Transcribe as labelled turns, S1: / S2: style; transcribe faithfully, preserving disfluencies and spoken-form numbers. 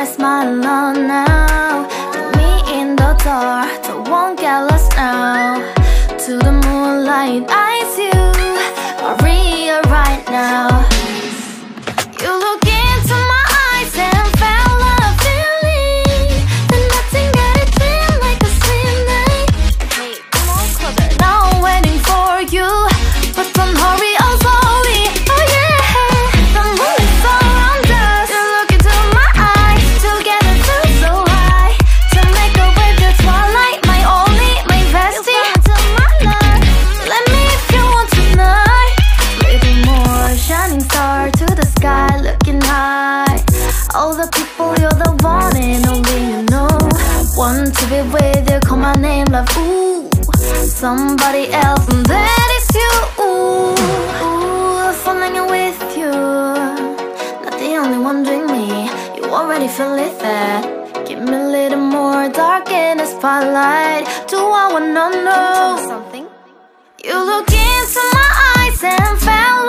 S1: my smile on now. Put me in the dark, don't won't get lost now. To the moonlight, eyes you are real right now. You look into my eyes and felt a feeling that nothing got it feel like a sweet night. Hey, come on closer. Now I'm waiting for you, but don't hurry, oh slowly. Oh yeah, the moon is around us. You look into my eyes, together feel so high. To make a way the twilight, my only, my bestie. You into my life, let me if you want tonight. Little more shining star to the sky, looking high. All the people, you're the one and only you know. Want to be with you, call my name, love, ooh. Somebody else, and that is you, ooh. Ooh, falling in with you. Not the only one doing me, you already feel it there. Give me a little more dark in the spotlight. Do I wanna know something? You look into my eyes and felt